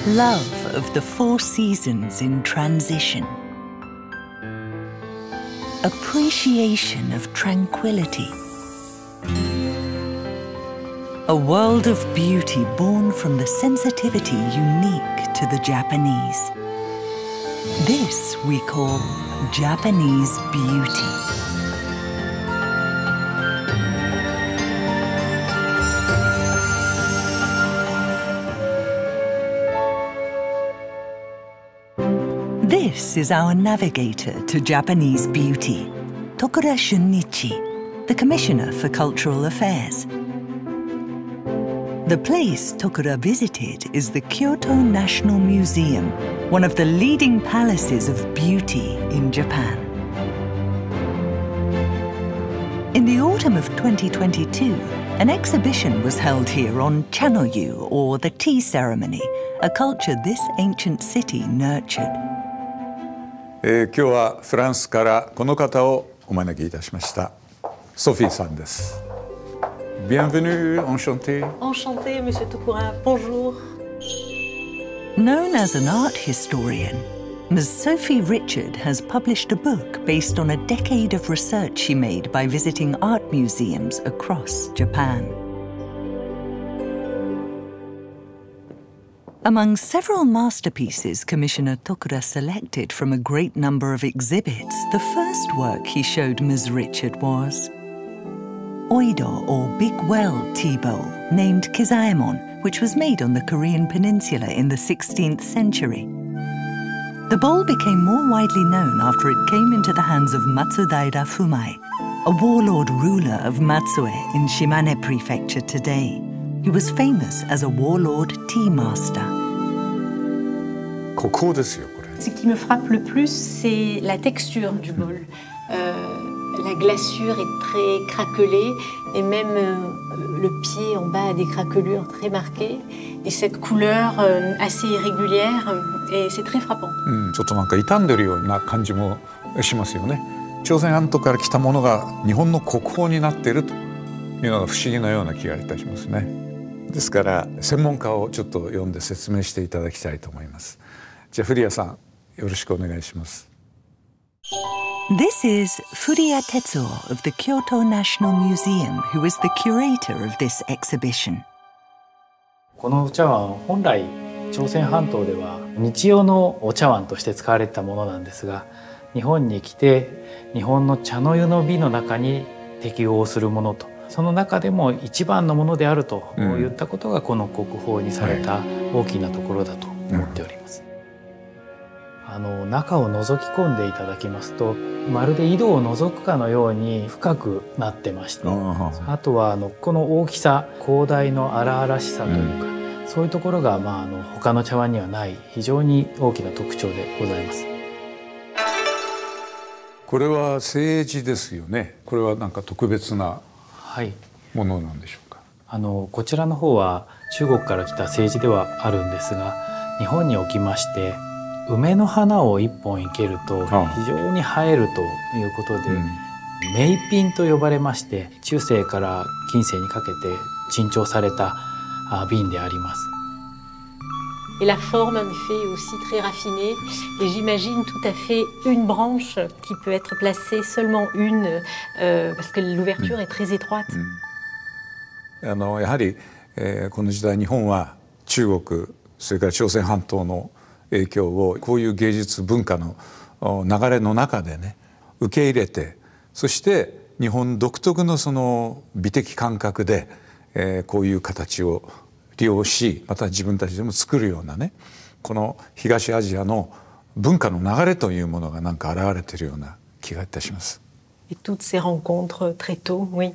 Love of the four seasons in transition. Appreciation of tranquility. A world of beauty born from the sensitivity unique to the Japanese. This we call Japanese beauty. This is our navigator to Japanese beauty, Tokura Shunnichi, the Commissioner for Cultural Affairs. The place Tokura visited is the Kyoto National Museum, one of the leading palaces of beauty in Japan. In the autumn of 2022, an exhibition was held here on Chanoyu, or the tea ceremony, a culture this ancient city nurtured. 今日はフランスからこの方をお招きいたしました。ソフィーさんです。Bienvenue, enchanté. Enchanté, Monsieur Tokura. Bonjour. Known as an art historian, Ms. Sophie Richard has published a book based on a decade of research she made by visiting art museums across Japan. Among several masterpieces Commissioner Tokura selected from a great number of exhibits, the first work he showed Ms. Richard was Oido, or Big Well tea bowl, named Kizaemon, which was made on the Korean peninsula in the 16th century. The bowl became more widely known after it came into the hands of Matsudaira Fumai, a warlord ruler of Matsue in Shimane Prefecture today. He was famous as a warlord tea master. Ce qui me frappe le plus, c'est la texture du bol. La glaçure est très craquelée et même le pied en bas a des craquelures très marquées. Et cette couleur assez irrégulière, et c'est très frappant. ちょっとなんか傷んでるような感じもしますよね。朝鮮半島から来たものが日本の国宝になっているというのが不思議なような気がいたしますね。ですから専門家をちょっと呼んで説明していただきたいと思います。じゃあ古谷さん、よろしくお願いします。 This is Furuya Tetsuo of the Kyoto National Museum, who is the curator of this exhibition. このお茶碗、本来朝鮮半島では日用のお茶碗として使われてたものなんですが、日本に来て日本の茶の湯の美の中に適応するものと、その中でも一番のものであるといったことがこの国宝にされた大きなところだと思っております。中を覗き込んでいただきますと、まるで井戸を覗くかのように深くなってまして、あとはこの大きさ、広大の荒々しさというか、そういうところが他の茶碗にはない非常に大きな特徴でございます。 これは青磁ですよね。これはなんか特別なものなんでしょうか。 こちらの方は中国から来た青磁ではあるんですが、日本におきまして梅の花を一本生けると非常に映えるということで、名品と呼ばれまして、中世から近世にかけて珍重された瓶であります。 Et la forme, en effet, est aussi très raffinée. Et j'imagine tout à fait une branche qui peut être placée seulement une, parce que l'ouverture est très étroite. やはり、この時代日本は中国、それから朝鮮半島の影響をこういう芸術文化の流れの中でね受け入れて、そして日本独特のその美的感覚で、こういう形を利用し、また自分たちでも作るようなね、この東アジアの文化の流れというものがなんか現れているような気がいたします。 Et toutes ces rencontres très tôt, oui.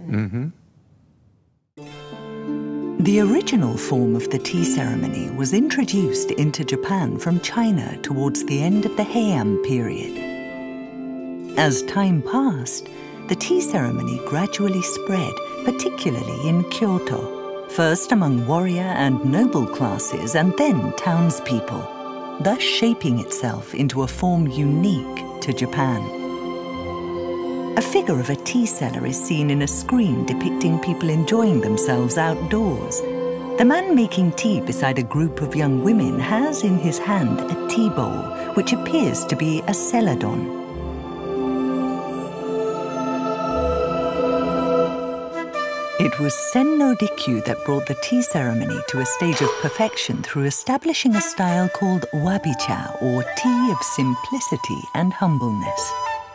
The original form of the tea ceremony was introduced into Japan from China towards the end of the Heian period. As time passed, the tea ceremony gradually spread, particularly in Kyoto, first among warrior and noble classes and then townspeople, thus shaping itself into a form unique to Japan. A figure of a tea seller is seen in a screen depicting people enjoying themselves outdoors. The man making tea beside a group of young women has in his hand a tea bowl, which appears to be a celadon. It was Senno Rikyu that brought the tea ceremony to a stage of perfection through establishing a style called wabi-cha, or tea of simplicity and humbleness.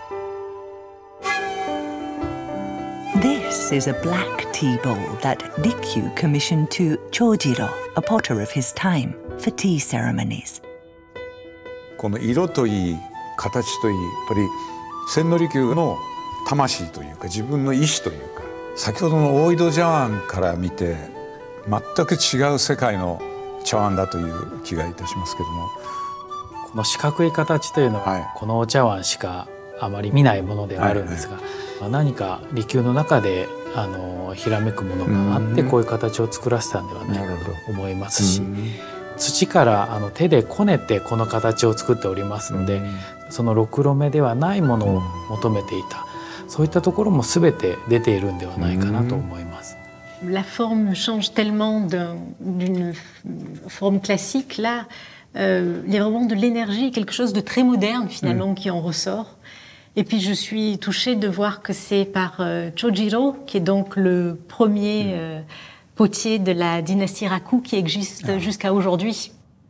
This is a black tea bowl that Rikyu commissioned to Chojiro, a potter of his time, for tea ceremonies. この色といい形といい、やっぱり千利休の魂というか自分の意志というか、先ほどの大井戸茶碗から見て全く違う世界の茶碗だという気がいたしますけども、 この四角い形というのは、このお茶碗しかあまり見ないものではあるんですが、何か利休の中でひらめくものがあってこういう形を作らせたんではないかと思いますし、土から手でこねてこの形を作っておりますので、そのろくろ目ではないものを求めていた、そういったところも全て出ているんではないかなと思います。 La forme change tellement d'une forme classique. Là, il y a vraiment de l'énergie, quelque chose de très moderne finalement qui en ressort. Et puis je suis touchée de voir que c'est par Chojiro, qui est donc le premier potier de la dynastie Raku qui existe jusqu'à aujourd'hui.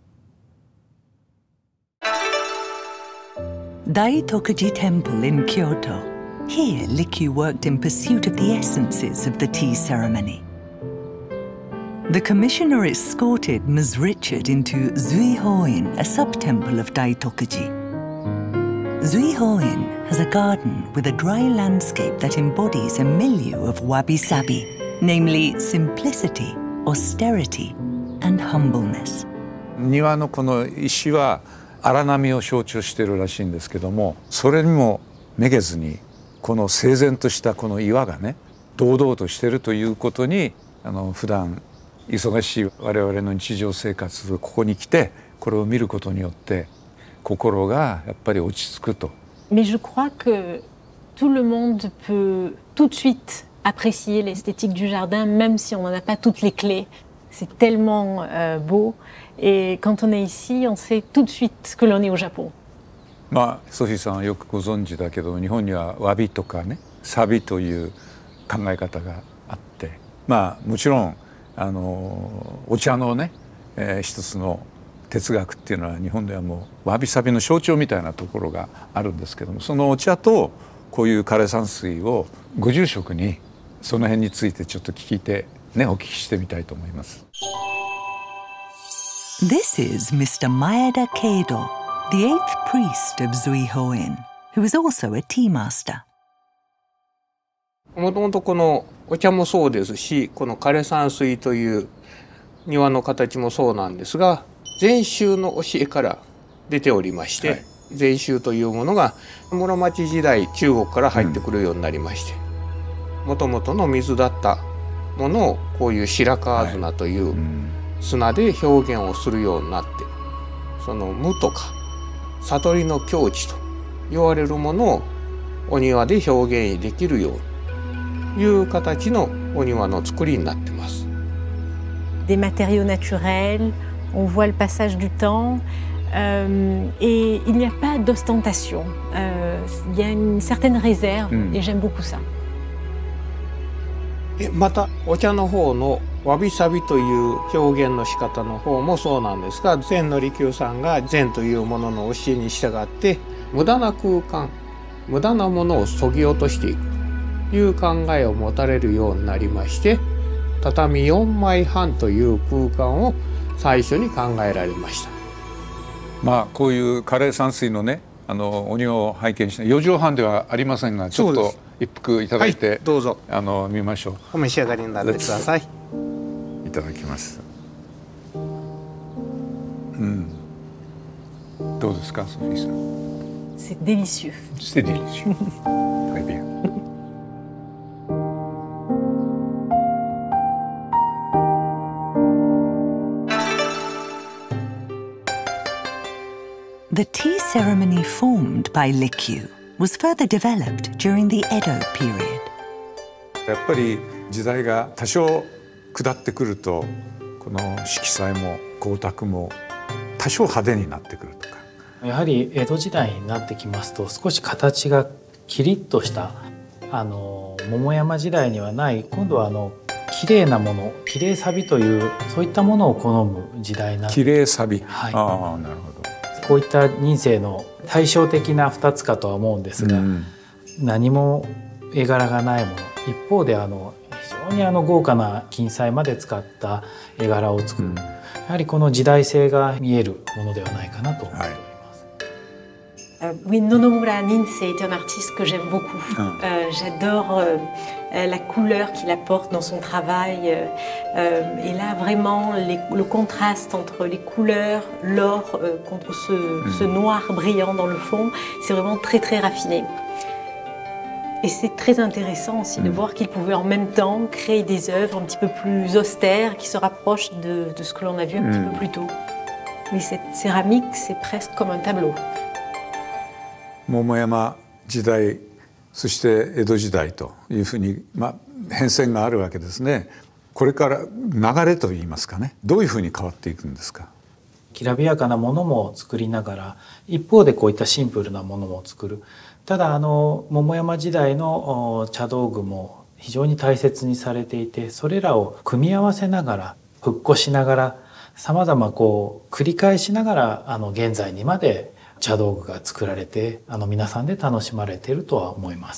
Daitokuji Temple in Kyoto. Here, Rikyu worked in pursuit of the essences of the tea ceremony. The commissioner escorted Ms. Richard into Zuihoin, a sub-temple of Daitokuji. Zuihoin has a garden with a dry landscape that embodies a milieu of wabi-sabi, namely simplicity, austerity, and humbleness. 庭のこの石は荒波を象徴しているらしいんですけども、それにもめげずにこの整然としたこの岩がね、堂々としているということに、普段忙しい我々の日常生活、ここに来てこれを見ることによって心がやっぱり落ち着くと。 Mais je crois que tout le monde peut tout de suite apprécier l'esthétique du jardin, même si on n'en a pas toutes les clés. C'est tellement beau. Et quand on est ici, on sait tout de suite que l'on est au Japon. まあソフィーさんはよくご存知だけど、日本にはわびとかね、サビという考え方があって、まあもちろんお茶のね、一つの哲学っていうのは日本ではもうわびさびの象徴みたいなところがあるんですけども、そのお茶とこういう枯山水をご住職にその辺についてちょっと聞いてね、お聞きしてみたいと思います。 This is Mr. Maeda Keido, the 8th priest of Zuihoin, who is also a tea master. もともとこのお茶もそうですし、この枯山水という庭の形もそうなんですが、禅宗の教えから出ておりまして、禅宗というものが室町時代中国から入ってくるようになりまして、もともとの水だったものをこういう白川砂という砂で表現をするようになって、その無とか悟りの境地と言われるものをお庭で表現できるようにいう形のお庭の作りになってます。 Des matériaux naturels, on voit le passage du temps, et il n'y a pas d'ostentation. Il y a une certaine réserve, et j'aime beaucoup ça. またお茶の方のわびさびという表現の仕方の方もそうなんですが、禅の利休さんが禅というものの教えに従って無駄な空間、無駄なものを削ぎ落としていくという考えを持たれるようになりまして、畳4枚半という空間を最初に考えられました。 まあこういう枯山水のね、お庭を拝見して4畳半ではありませんが、ちょっと一服いただいて、 どうぞ見ましょう。 お召し上がりになってください。 いただきます。どうですか、ソフィーさん。 C'est délicieux. C'est délicieux. Très bien. The tea ceremony formed by Rikyu was further developed during the Edo period. やっぱり時代が多少下ってくると、 この色彩も光沢も多少派手になってくるとか。 やはり江戸時代になってきますと少し形がキリッとした桃山時代にはない今度は綺麗なもの綺麗さびというそういったものを好む時代なんです。 綺麗さび、 はい、 ああなるほど。 こういった人生の対照的な2つかとは思うんですが、何も絵柄がないもの一方で非常に豪華な金彩まで使った絵柄を作る、やはりこの時代性が見えるものではないかなと思っております。 Oui, Nonomura Ninse est un artiste que j'aime beaucoup. J'adore la couleur qu'il apporte dans son travail. Et là, vraiment, le contraste entre les couleurs, l'or contre ce noir brillant dans le fond, c'est vraiment très, très raffiné. Et c'est très intéressant aussi de voir qu'il pouvait en même temps créer des œuvres un petit peu plus austères qui se rapprochent de ce que l'on a vu un petit peu plus tôt. Mais cette céramique, c'est presque comme un tableau. 桃山時代そして江戸時代というふうに、変遷があるわけですね。これから流れといいますかね、どういうふうに変わっていくんですか。 きらびやかなものも作りながら一方でこういったシンプルなものも作る。ただ桃山時代の茶道具も非常に大切にされていて、それらを組み合わせながら復古しながらさまざま繰り返しながら現在にまで茶道具が作られて皆さんで楽しまれているとは思います。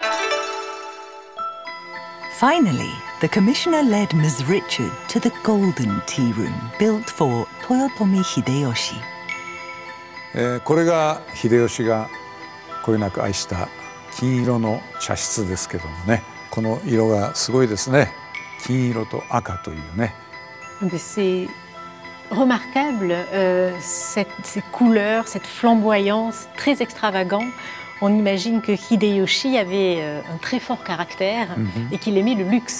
Finally, the commissioner led Ms. Richard to the golden tea room built for Toyotomi Hideyoshi. これが秀吉がこよなく愛した金色の茶室ですけどもね、この色がすごいですね。金色と赤というね。 C'est remarquable, ces couleurs, cette flamboyance très extravagante. On imagine que Hideyoshi avait un très fort caractère et qu'il aimait le luxe.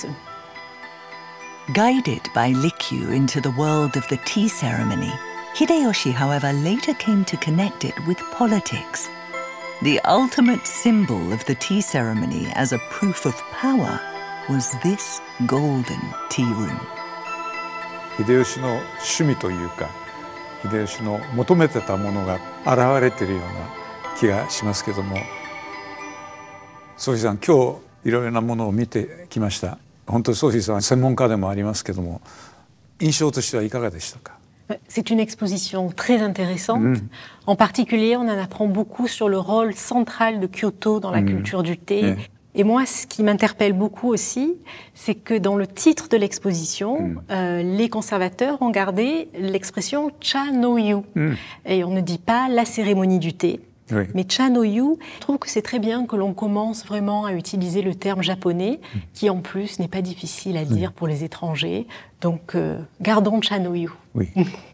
Guided by Likyu into the world of the tea ceremony, Hideyoshi, however, later came to connect it with politics. The ultimate symbol of the tea ceremony as a proof of power was this golden tea room. 秀吉の趣味というか、秀吉の求めてたものが現れているような気がしますけども、ソフィーさん、今日いろいろなものを見てきました。本当にソフィーさんは専門家でもありますけども、印象としてはいかがでしたか。 C'est une exposition très intéressante. En particulier, on en apprend beaucoup sur le rôle central de Kyoto dans la culture du thé. Et moi, ce qui m'interpelle beaucoup aussi, c'est que dans le titre de l'exposition, les conservateurs ont gardé l'expression Cha no Yu. Et on ne dit pas la cérémonie du thé, mais Cha no Yu. Je trouve que c'est très bien que l'on commence vraiment à utiliser le terme japonais, qui en plus n'est pas difficile à dire pour les étrangers. Donc, gardons Cha no Yu. Oui.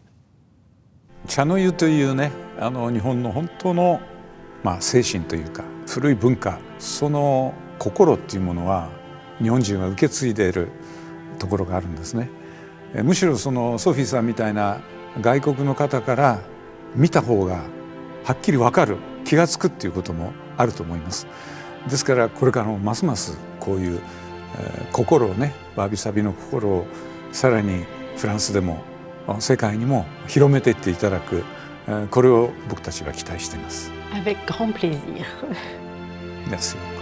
Cha no Yu というね、日本の本当の精神というか古い文化、その心っていうものは日本人が受け継いでいるところがあるんですね。むしろそのソフィーさんみたいな外国の方から見た方がはっきり分かる、気が付くっていうこともあると思います。ですからこれからもますますこういう心をね、わびさびの心をさらにフランスでも世界にも広めていっていただく、これを僕たちは期待しています。 Avec grand plaisir. Merci.